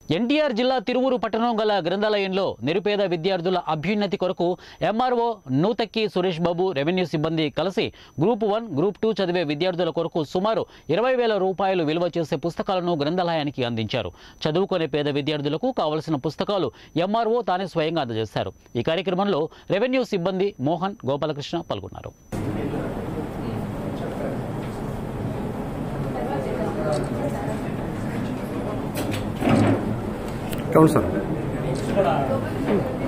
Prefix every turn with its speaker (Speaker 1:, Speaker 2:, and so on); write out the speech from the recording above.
Speaker 1: ఎన్టీఆర్ జిల్లా తిరువూరు పట్టణం గల గ్రంథాలయంలో నిరుపేద విద్యార్థుల అభ్యున్నతి కొరకు ఎంఆర్ఓ నూతక్కి సురేష్ బాబు రెవెన్యూ సిబ్బంది కలిసి గ్రూప్ 1, గ్రూప్ 2 చదివే విద్యార్థుల కొరకు సుమారు 20,000 రూపాయలు విలువ చేసే పుస్తకాలను గ్రంథాలయానికి అందించారు. చదువుకునే పేద విద్యార్థులకు కావలసిన పుస్తకాలు ఎంఆర్ఓ తానే స్వయంగా అందజేశారు. ఈ కార్యక్రమంలో రెవెన్యూ సిబ్బంది మోహన్, గోపాలకృష్ణ పాల్గొన్నారు.
Speaker 2: कौन सर